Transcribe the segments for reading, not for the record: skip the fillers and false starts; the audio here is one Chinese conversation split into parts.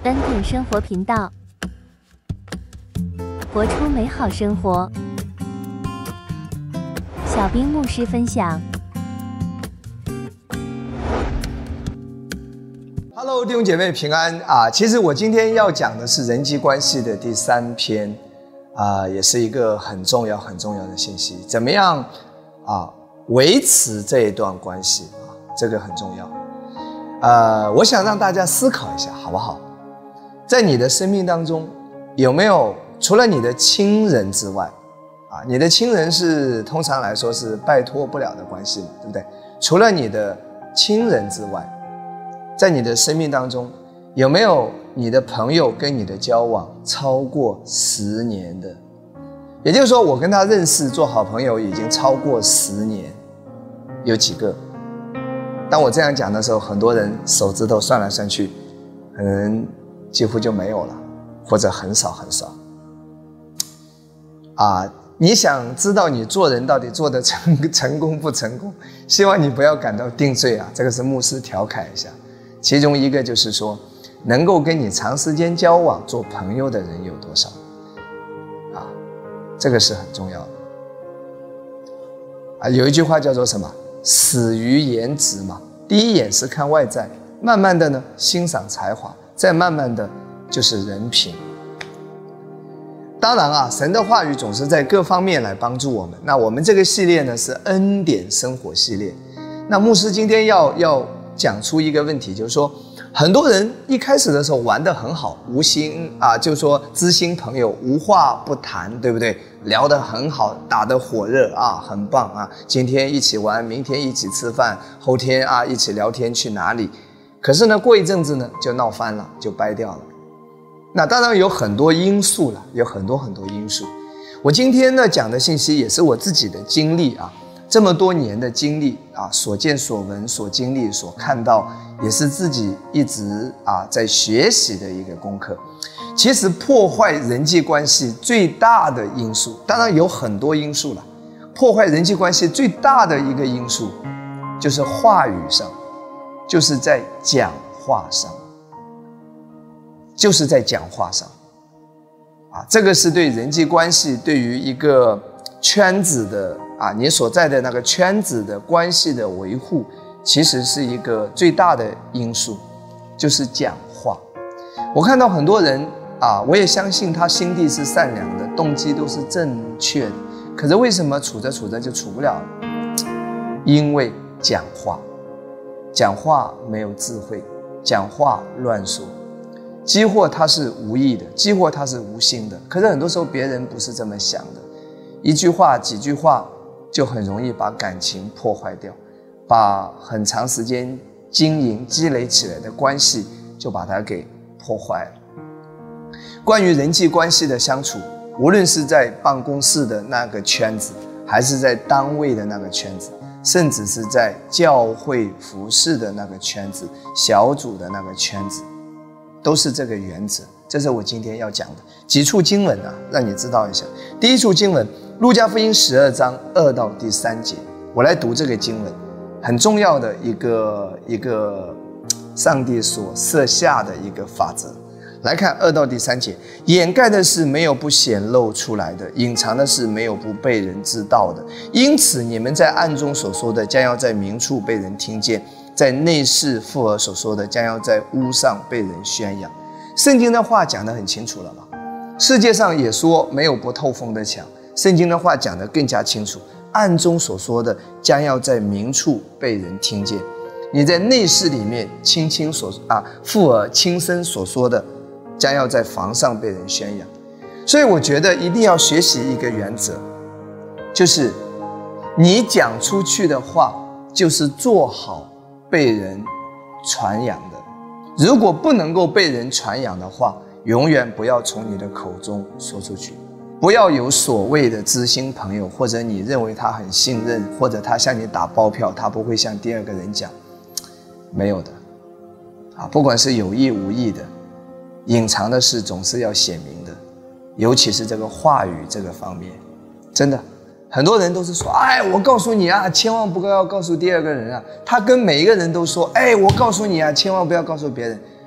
丹田生活频道，活出美好生活。小兵牧师分享。 Hello， 弟兄姐妹平安啊！其实我今天要讲的是人际关系的第3篇啊，也是一个很重要的信息。怎么样维持这一段关系啊？这个很重要。我想让大家思考一下，好不好？在你的生命当中，有没有除了你的亲人之外啊？你的亲人是通常来说是拜托不了的关系嘛，对不对？除了你的亲人之外，在你的生命当中，有没有你的朋友跟你的交往超过10年的？也就是说，我跟他认识做好朋友已经超过10年，有几个？当我这样讲的时候，很多人手指头算来算去，可能几乎就没有了，或者很少。你想知道你做人到底做得成功不成功？希望你不要感到定罪啊，这个是牧师调侃一下。其中一个就是说，能够跟你长时间交往做朋友的人有多少这个是很重要的有一句话叫做什么？始于颜值嘛。第一眼是看外在，慢慢的呢欣赏才华，再慢慢的就是人品。当然神的话语总是在各方面来帮助我们。那我们这个系列呢是恩典生活系列。那牧师今天要讲出一个问题，就是说很多人一开始的时候玩得很好，无心就说知心朋友无话不谈，对不对？聊得很好，打得火热很棒今天一起玩，明天一起吃饭，后天一起聊天去哪里。可是呢过一阵子呢就闹翻了，就掰掉了。那当然有很多因素了，有很多因素。我今天呢讲的信息也是我自己的经历这么多年的经历所见所闻所经历所看到，也是自己一直在学习的一个功课。其实破坏人际关系最大的因素，当然有很多因素了，破坏人际关系最大的一个因素就是话语上，就是在讲话上，这个是对人际关系，对于一个圈子的你所在的那个圈子的关系的维护，其实是一个最大的因素，就是讲话。我看到很多人我也相信他心地是善良的，动机都是正确的，可是为什么处着就处不了了？因为讲话没有智慧，讲话乱说，激或他是无意的，激或他是无心的。可是很多时候别人不是这么想的，一句话几句话就很容易把感情破坏掉，把很长时间经营积累起来的关系就把它给破坏了。关于人际关系的相处，无论是在办公室的那个圈子，还是在单位的那个圈子，甚至是在教会服事的那个圈子，小组的那个圈子，都是这个原则。这是我今天要讲的几处经文让你知道一下。第一处经文，路加福音12章2到第3节，我来读这个经文，很重要的一个上帝所设下的一个法则。来看2到第3节，掩盖的是没有不显露出来的，隐藏的是没有不被人知道的。因此你们在暗中所说的，将要在明处被人听见；在内室附耳所说的，将要在屋上被人宣扬。圣经的话讲得很清楚了嘛？世界上也说没有不透风的墙，圣经的话讲得更加清楚，暗中所说的将要在明处被人听见。你在内室里面附耳轻声所说的，将要在房上被人宣扬。所以我觉得一定要学习一个原则，就是你讲出去的话就是做好被人传扬的。如果不能够被人传扬的话，永远不要从你的口中说出去。不要有所谓的知心朋友，或者你认为他很信任，或者他向你打包票，他不会向第二个人讲，没有的不管是有意无意的，隐藏的事总是要显明的，尤其是这个话语这个方面，真的很多人都是说，我告诉你千万不要告诉第二个人他跟每一个人都说，我告诉你千万不要告诉别人。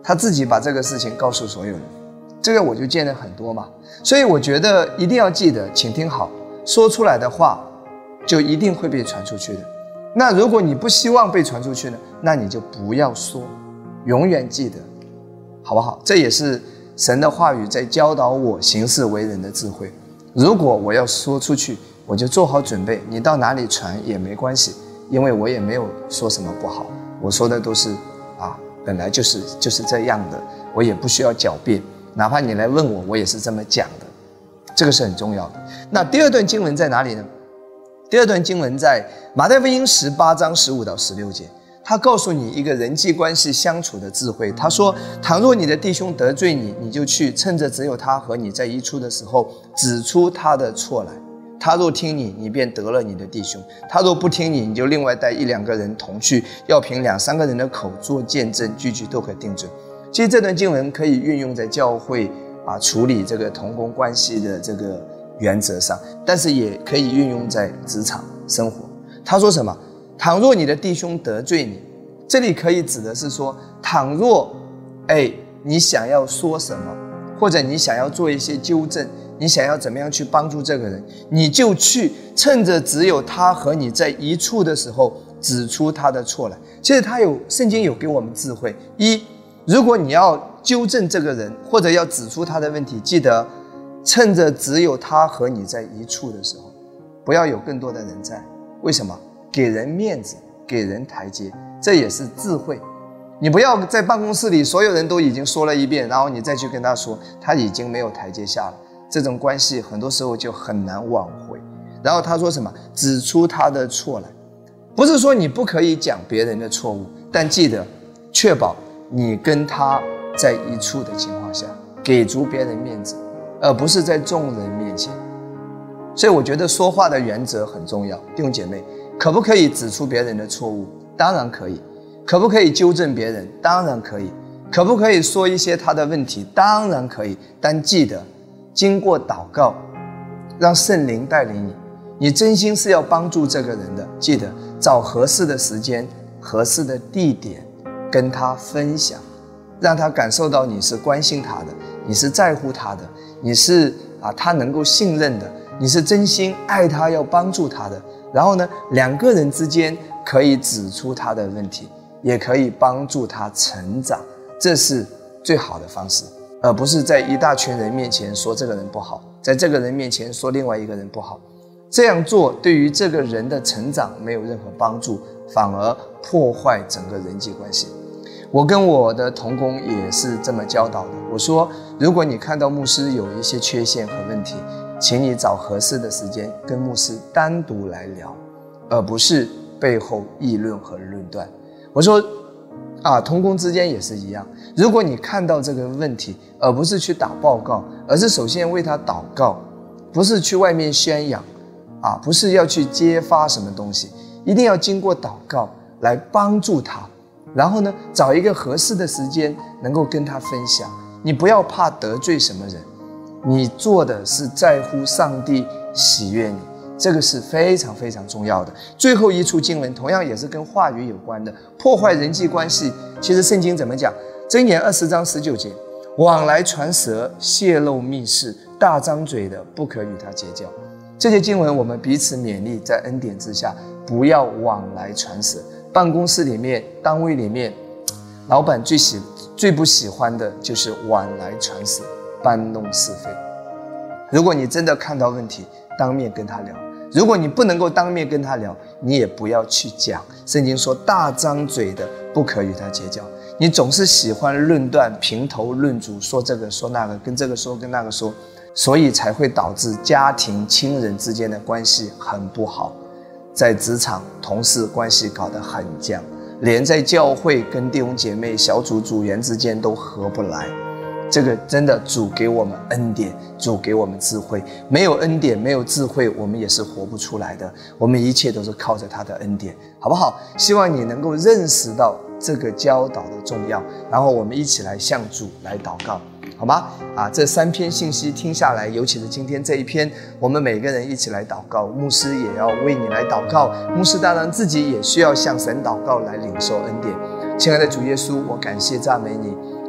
他自己把这个事情告诉所有人，这个我就见了很多嘛。所以我觉得一定要记得，请听好，说出来的话就一定会被传出去的。那如果你不希望被传出去呢，那你就不要说，永远记得，好不好？这也是神的话语在教导我行事为人的智慧。如果我要说出去，我就做好准备，你到哪里传也没关系，因为我也没有说什么不好，我说的都是本来就是这样的，我也不需要狡辩，哪怕你来问我，我也是这么讲的，这个是很重要的。那第二段经文在哪里呢？第二段经文在马太福音18章15到16节，他告诉你一个人际关系相处的智慧。他说，倘若你的弟兄得罪你，你就去趁着只有他和你在一处的时候，指出他的错来。他若听你，你便得了你的弟兄；他若不听你，你就另外带1-2个人同去，要凭2-3个人的口做见证，句句都可定准。其实这段经文可以运用在教会处理这个同工关系的这个原则上，但是也可以运用在职场生活。他说什么？倘若你的弟兄得罪你，这里可以指的是说，倘若你想要说什么，或者你想要做一些纠正，你想要怎么样去帮助这个人，你就去趁着只有他和你在一处的时候，指出他的错来。其实圣经有给我们智慧。如果你要纠正这个人，或者要指出他的问题，记得趁着只有他和你在一处的时候，不要有更多的人在。为什么？给人面子，给人台阶，这也是智慧。你不要在办公室里所有人都已经说了一遍，然后你再去跟他说，他已经没有台阶下了，这种关系很多时候就很难挽回。然后他说什么？指出他的错来。不是说你不可以讲别人的错误，但记得确保你跟他在一处的情况下，给足别人面子，而不是在众人面前。所以我觉得说话的原则很重要。弟兄姐妹，可不可以指出别人的错误？当然可以。可不可以纠正别人？当然可以。可不可以说一些他的问题？当然可以。但记得经过祷告，让圣灵带领你，你真心是要帮助这个人的，记得找合适的时间、合适的地点跟他分享，让他感受到你是关心他的，你是在乎他的，你是他能够信任的，你是真心爱他要帮助他的。然后呢，2个人之间可以指出他的问题，也可以帮助他成长，这是最好的方式，而不是在一大群人面前说这个人不好，在这个人面前说另外一个人不好。这样做对于这个人的成长没有任何帮助，反而破坏整个人际关系。我跟我的同工也是这么教导的。我说，如果你看到牧师有一些缺陷和问题，请你找合适的时间跟牧师单独来聊，而不是背后议论和论断。我说同工之间也是一样，如果你看到这个问题，而不是去打报告，而是首先为他祷告，不是去外面宣扬不是要去揭发什么东西，一定要经过祷告来帮助他，然后呢，找一个合适的时间能够跟他分享。你不要怕得罪什么人，你做的是在乎上帝喜悦你，这个是非常非常重要的。最后一处经文同样也是跟话语有关的，破坏人际关系。其实圣经怎么讲？箴言20章19节，往来传舌，泄露密事，大张嘴的不可与他结交。这些经文我们彼此勉励，在恩典之下不要往来传舌。办公室里面、单位里面，老板最不喜欢的就是往来传舌，搬弄是非。如果你真的看到问题，当面跟他聊；如果你不能够当面跟他聊，你也不要去讲。圣经说，大张嘴的不可与他结交。你总是喜欢论断、评头论足，说这个说那个，跟这个说跟那个说，所以才会导致家庭亲人之间的关系很不好，在职场同事关系搞得很僵，连在教会跟弟兄姐妹、小组组员之间都合不来。这个真的主给我们恩典，主给我们智慧，没有恩典没有智慧，我们也是活不出来的。我们一切都是靠着他的恩典，好不好？希望你能够认识到这个教导的重要，然后我们一起来向主来祷告，好吗？这3篇信息听下来，尤其是今天这一篇，我们每个人一起来祷告，牧师也要为你来祷告，牧师当然自己也需要向神祷告来领受恩典。亲爱的主耶稣，我感谢赞美你，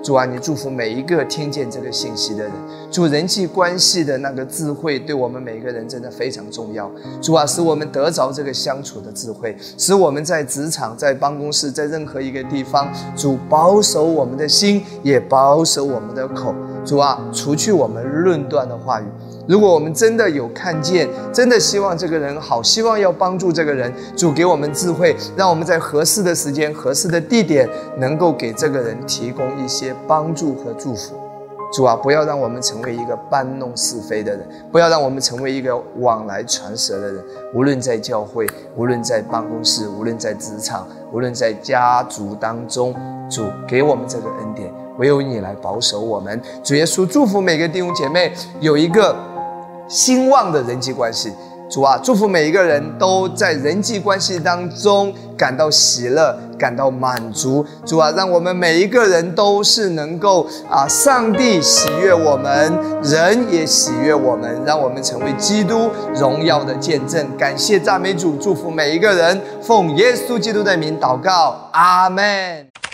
主啊，你祝福每一个听见这个信息的人。主，人际关系的那个智慧对我们每个人真的非常重要。主啊，使我们得着这个相处的智慧，使我们在职场、在办公室、在任何一个地方，主保守我们的心，也保守我们的口。主啊，除去我们论断的话语。如果我们真的有看见，真的希望这个人好，希望要帮助这个人，主给我们智慧，让我们在合适的时间、合适的地点，能够给这个人提供一些帮助和祝福。主啊，不要让我们成为一个搬弄是非的人，不要让我们成为一个往来传舌的人。无论在教会，无论在办公室，无论在职场，无论在家族当中，主给我们这个恩典，唯有你来保守我们。主耶稣，祝福每个弟兄姐妹有一个兴旺的人际关系。主啊，祝福每一个人都在人际关系当中感到喜乐，感到满足。主啊，让我们每一个人都是能够上帝喜悦我们，人也喜悦我们，让我们成为基督荣耀的见证。感谢赞美主，祝福每一个人，奉耶稣基督的名祷告，阿们。